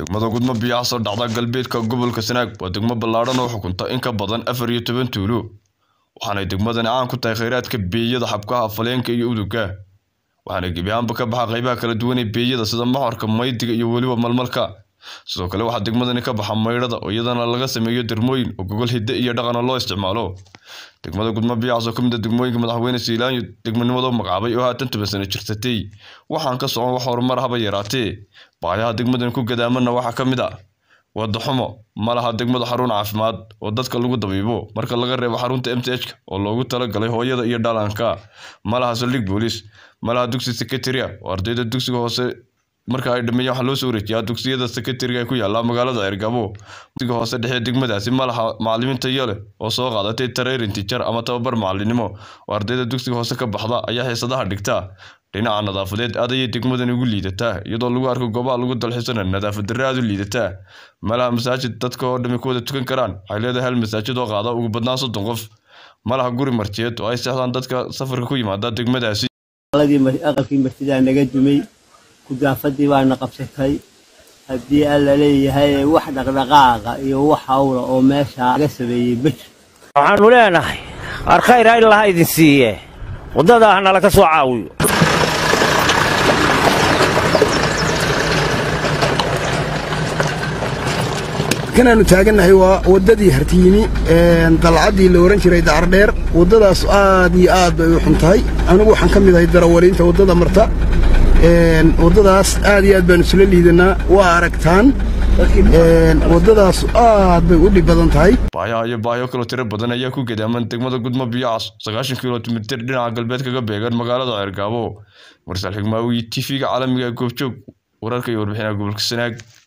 degmada Gudmo Biyaas oo dhacda galbeedka gobolka Sanaag waa degmo ballaaran oo xukunta in ka badan 14 tuulo waxaana degmadan caan ku tahay kheyraadka beeyada xabkaha faleenka iyo uduga waxaana gebiyaanba ka baxa qaybaha kala duwan ee beeyada sida maxarka maydiga iyo waliba malmalka sidoo kale waxa degmadan ka baxa maydhada oo iyadana laga sameeyo dirmooyin oo gogol hidde iyo dhaqan loo isticmaalo degmada Gudmo Biyaas oo kamid ah degmooyinka madaxweyne Siilaanyo degmanimada magacaabay oo haatan 10 sano jirtay waxaan ka socon wax horumar haba yaraatee baayaha degmadan ku gadaamana waxa kamid ah wada xumo malaha degmada xarun caafimaad oo dadka lagu dabiibo marka laga reebo xarunta MTH oo loogu tala galay hooyada iyo dhalanka malaha saldhig booliis malaha dugsi secretary oo ardayda dugsiga hoose marka ay dhameeyaan waxa loo soo wareejiyay dugsiyada secretary ku yaala magaalada Ergabo dugsiga hoose dhexe degmadaasi malaha macallimiinta yale oo soo qaadatay training teacher ama tababar macallinimo oo ardayda dugsiga hoose ka baxda ayaa xiisadaha dhigta dhinaca nadaafadeed aad ay degmadan ugu liidataa iyadoo lagu arko goobaha lagu dalxiisana nadaafad darro u liidataa malaha masaajid dadka oo dhami kooda tukan karaan waxay leedahay hal masaajid oo qaada ugu badnaan 30 qof malaha guri martiyeed oo ay seexdaan dadka safarka ku yimaada degmadaasi aqalkii martida naga dumay kudaafadii waana qabsatay hadii alla leeyahay wax dhaqdhaqaaqa iyo wax hawla oo meesha laga sameeyay waxaan u leenahay khayr ay la idin siiye wadada ahna la ka soo caawiyo كنا نتاجنا هو وددي هرتيني طلعتي اللي ورنش ريد عردير وددا سؤادي آد وحنتهاي أنا بو حنكمل هاي الدراورين توددا مرتا وددا سؤادي آد بنسلل ليدنا واركتان وددا سؤاد بيقولي بدنتهاي بايا كلو ترى بدن أيها كو كده من تجمع Gudmo Biyaas 90 كيلومتر دينا قلبت كجبهجر مقالة إرجابو مرسل حكماوي تيفيق عالمي كوبشوك ورارك يوربحنا قبل السنة